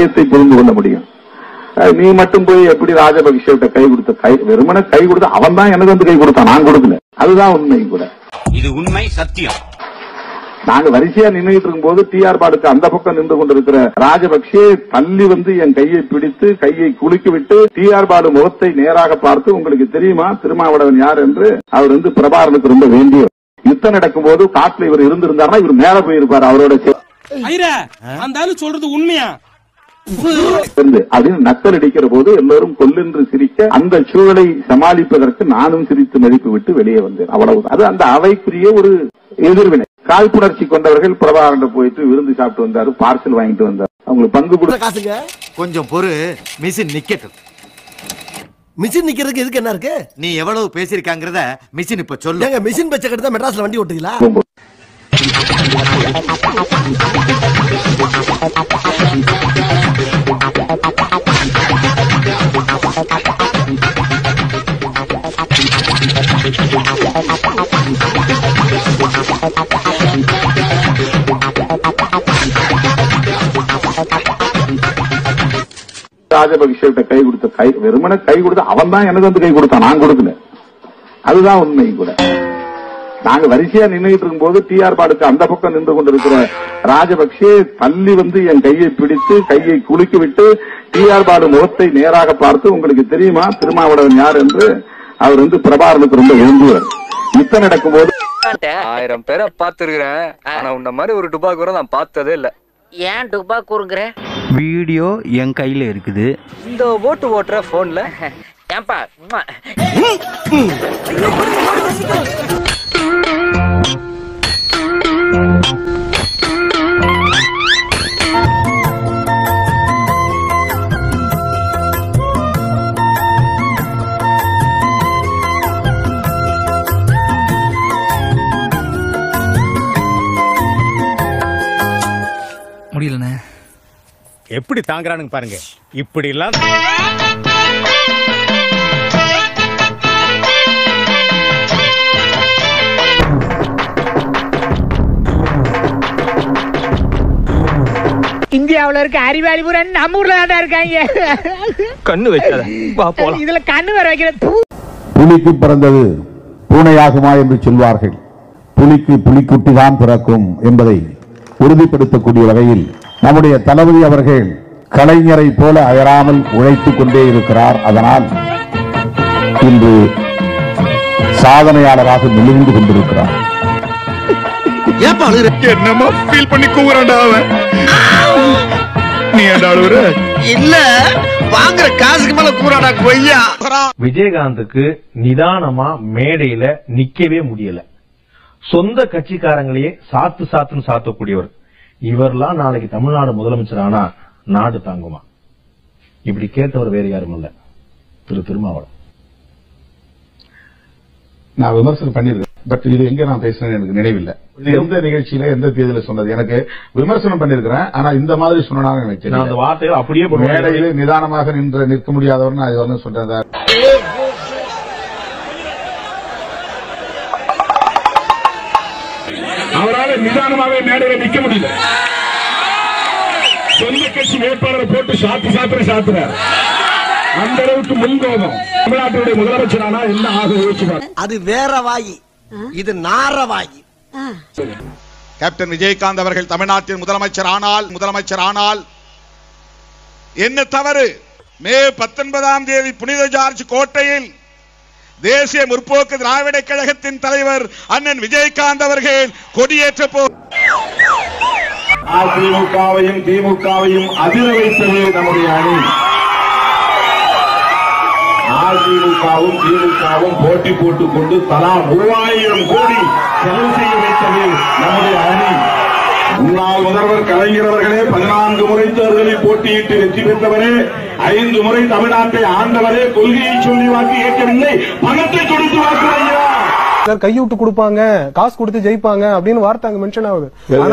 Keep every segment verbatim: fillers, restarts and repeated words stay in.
புரிந்து கொள்ள முடியும். நீ மட்டும் போய் எப்படி ராஜபக்சேட்ட கை கொடுத்த கை வெறுமன கை கொடுத்த அவன் தான் எனக்கு வந்து கை கொடுத்தான், நான் கொடுக்கல. அதுதான் உண்மை கூட. இது உண்மை சத்தியம். நாங்க வரிசையா நின்றுட்டு இருக்கும் போது டி ஆர் பாடுக்கு அந்த பக்கம் நின்று கொண்டிருக்கிற ராஜபக்சே தள்ளி வந்து என் கையை பிடித்து கையை குலுக்கி விட்டு டி ஆர் பாடு முகத்தை நேராக பார்த்து, உங்களுக்கு தெரியுமா திருமாவளவன் யார் என்று, அவர் வந்து பிரபாகரனுக்கு ரொம்ப வேண்டியவர். யுத்தம் நடக்கும் போது காட்டுல இவர் இருந்திருந்தாருன்னா இவர் மேல போயிருப்பார் அவரோட. சொல்றது உண்மையா அப்படின்னு நக்கல் அடிக்கிற போது எல்லோரும் கொல்லென்று சிரிக்க அந்த சூழலை சமாளிப்பதற்கு நானும் சிரித்து மதிப்பு விட்டு வெளியே வந்தேன். அவ்வளவு. அது அந்த அவைக்குரிய ஒரு எதிர்வினை. காழ்ப்புணர்ச்சி கொண்டவர்கள் பிரபாகரன் போயிட்டு விருந்து சாப்பிட்டு வந்தாரு, பார்சல் வாங்கிட்டு வந்தாரு, அவங்களுக்கு பங்கு கொடுக்க கொஞ்சம் பொறு. மிஷின் நிக்கட்டும். மிஷின் நிக்கிறதுக்கு எதுக்கு என்ன இருக்கு? நீ எவ்வளவு பேசிருக்காங்கறத மிஷின் இப்ப சொல்லு. மிஷின் பச்சை கட்டு மெட்ராஸ்ல வண்டி ஓட்டுங்களா? ராஜபக்சேட்ட கை கொடுத்த கை வெறுமன கை கொடுத்த அவன் தான் எனக்கு வந்து கை கொடுத்தான், நான் கொடுக்கல. அதுதான் உண்மை கூட. நாங்க வரிசையா நின்றுட்டு இருக்கும் போது டி ஆர் பாடுக்கு அந்த பக்கம் நின்று கொண்டிருக்கிற ராஜபக்சே தள்ளி வந்து என் கையை பிடித்து கையை குலுக்கி விட்டு டி ஆர் பாடு முகத்தை நேராக பார்த்து, உங்களுக்கு தெரியுமா திருமாவளவன் யார் என்று, அவர் வந்து பிரபாகரனுக்கு ரொம்ப வேண்டியவர். யுத்தம் நடக்கும் போது ஆயிரம் பேரை பாத்துருக்கிறேன், ஆனா உன்ன மாதிரி ஒரு டுபாக்கூரை நான் பார்த்ததே இல்ல. ஏன் டுபாக்கூருங்கிற? வீடியோ என் கையில இருக்குது. இந்த ஓட்டு ஓட்டுற போன்ல ஏன்பா முடியலண்ணே. எப்படி தாங்குறானுங்க பாருங்க. இப்படி எல்லாம் இந்தியாவுல இருக்க அறிவாளி பூரா நம்ம ஊர்ல தான் இருக்காங்க. கண்ணு வைக்காத இதுல கண்ணு வர வைக்கிறது. புலிக்கு பிறந்தது பூனையாகுமா என்று சொல்வார்கள். புலிக்கு புலிக்குட்டி தான் பிறக்கும் என்பதை உறுதிப்படுத்தக்கூடிய வகையில் நம்முடைய தளபதி அவர்கள் கலைஞரை போல அயராமல் உழைத்துக் கொண்டே இருக்கிறார். அதனால் இன்று சாதனையாளராக நிலைந்து கொண்டிருக்கிறார். என்னமா ஃபீல் பண்ணி கூவுறான்டா அவன். நீ அடாளுற இல்ல வாங்குற காசுக்கு மேல கூறாடா கொய்யா. விஜயகாந்துக்கு நிதானமா மேடையில நிக்கவே முடியல. சொந்த கட்சிக்காரங்களையே சாத்து சாத்துன்னு சாத்தக்கூடியவர் இவர்லாம் நாளைக்கு தமிழ்நாடு முதலமைச்சர் ஆனா நாடு தாங்குமா? இப்படி கேட்டவர் வேற யாரும் இல்ல, திரு திருமாவளவன். நான் விமர்சனம் பண்ணிருக்கேன், பட் இது எங்க நான் பேசுறேன் எனக்கு நினைவில்லை. எந்த நிகழ்ச்சியில எந்த தேதியில சொன்னது எனக்கு விமர்சனம் பண்ணிருக்கிறேன். ஆனா இந்த மாதிரி சொன்னா எனக்கு அந்த வார்த்தையை அப்படியே மேடையில நிதானமாக நின்று நிற்க முடியாதவர் நான் இது வந்து சொல்றேன். அவரால் நிதானமாக மேடையில நிக்க முடியல. சொந்த கட்சி வேட்பாளரை போட்டு சாத்து சாத்துற சாத்துறார். அந்த அளவுக்கு முன்கோபம். தமிழ்நாட்டுடைய முதலமைச்சரானா என்ன ஆக யோசிப்பார். அது வேற வாயி, இது நார வாயி. கேப்டன் விஜயகாந்த் அவர்கள் தமிழ்நாட்டின் முதலமைச்சர் ஆனால் முதலமைச்சர் ஆனால் என்ன தவறு? மே பத்தொன்பதாம் தேதி புனித ஜார்ஜ் கோட்டையில் தேசிய முற்போக்கு திராவிட கழகத்தின் தலைவர் அண்ணன் விஜயகாந்த் அவர்கள் கொடியேற்ற போ அதிமுகவையும் திமுகவையும் அதிர வைத்தது நம்முடைய அணி. அதிமுகவும் திமுகவும் போட்டி போட்டுக் கொண்டு தலா மூவாயிரம் கோடி செலவு செய்ய வைத்தது நம்முடைய அணி. முன்னாள் முதல்வர் கலைஞர் அவர்களே பதினான்கு முறை தேர்தலில் போட்டியிட்டு வெற்றி பெற்றவரே, ஐந்து முறை தமிழ்நாட்டை ஆண்டவரே, கொள்கையை சொல்லி வாக்கு ஏற்கவில்லை, பணத்தை கொடுத்து வாக்கு கையூட்டு கொடுப்பாங்க, காசு கொடுத்து ஜெயிப்பாங்க அப்படின்னு வார்த்தை அங்க மென்ஷன் ஆகுது.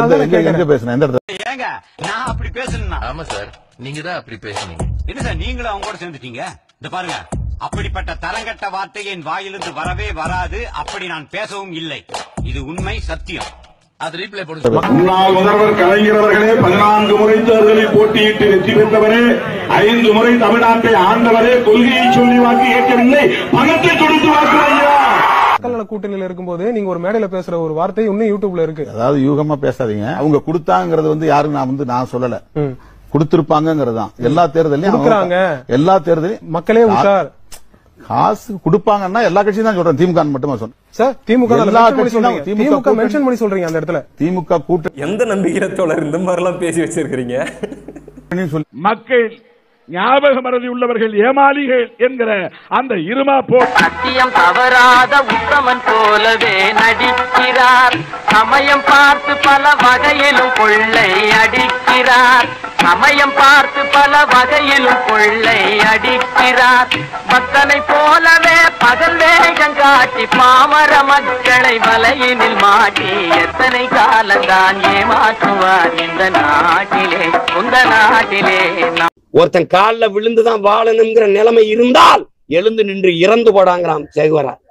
ஏங்க நான் அப்படி பேசணும்னா? ஆமா சார், நீங்க தான் அப்படி பேசுனீங்க. என்ன சார் நீங்களும் அவங்க கூட சேர்ந்துட்டீங்க? இந்த பாருங்க, அப்படிப்பட்ட தரங்கட்ட வார்த்தை என் வாயிலிருந்து வரவே வராது. அப்படி நான் பேசவும் இல்லை. இது உண்மை சத்தியம். முன்னாள் முதல்வர் கலைஞர் அவர்களே பதினான்கு முறை தேர்தலில் போட்டியிட்டு வெற்றி பெற்றவரே, ஐந்து முறை தமிழ்நாட்டை ஆண்டவரே, கொள்கையை சொல்லி வாக்கு ஏற்கவில்லை, பணத்தை கொடுத்து வாக்கு ஐயா. மக்கள் நல கூட்டணியில இருக்கும்போது நீங்க ஒரு மேடையில பேசுற ஒரு வார்த்தை இன்னும் யூடியூப்ல இருக்கு. அதாவது யூகமா பேசாதீங்க. அவங்க கொடுத்தாங்கிறது வந்து யாரும் நான் வந்து நான் சொல்லல, கொடுத்திருப்பாங்கிறதுதான். எல்லா தேர்தலையும் எல்லா தேர்தலையும் மக்களே உஷார். காசு கொடுப்பாங்கன்னா எல்லா கட்சியும் தான் சொல்றேன், திமுக மட்டுமா சொல்றேன் சார். திமுக எல்லா கட்சியும் திமுக மென்ஷன் பண்ணி சொல்றீங்க அந்த இடத்துல. திமுக கூட்டணி எந்த நம்பிக்கையில தோழர் இந்த மாதிரி எல்லாம் பேசி வச்சிருக்கீங்க? மக்கள் ஞாபக மறதி உள்ளவர்கள் ஏமாளிகள் என்கிற அந்த இருமா போல் சத்தியம் தவறாத உத்தமன் போலவே நடிக்கிறார். சமயம் பார்த்து பல வகையிலும் கொள்ளை அடிக்கிறார். சமயம் பார்த்து பல வகையிலும் கொள்ளை அடிக்கிறார். பக்தனை போலவே பகல் வேகம் காட்டி பாமர மக்களை வலையினில் மாட்டி எத்தனை காலந்தான் ஏமாற்றுவார் இந்த நாட்டிலே, இந்த நாட்டிலே. ஒருத்தன் காலில் விழுந்துதான் வாழணுங்கிற நிலைமை இருந்தால் எழுந்து நின்று இறந்து போடாங்கிறான் சேகுவரா.